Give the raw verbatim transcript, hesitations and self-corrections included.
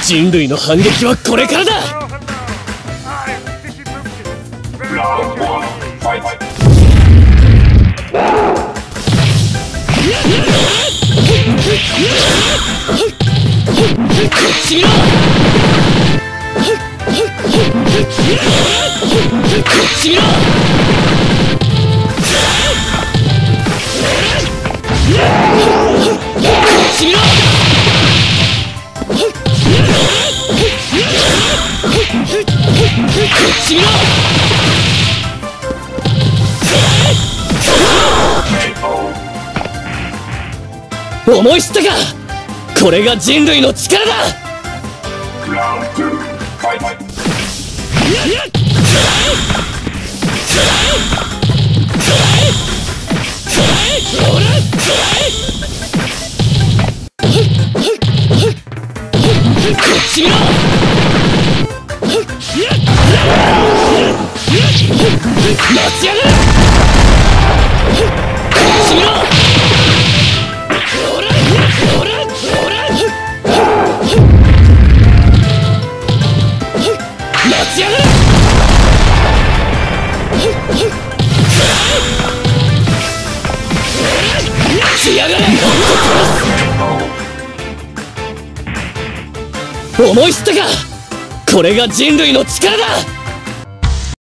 人類の反撃はこれからだ。こっち見ろ。こっち見ろ。思い知ったか。これが人類の力だ。思い知ったか。これが人類の力だ。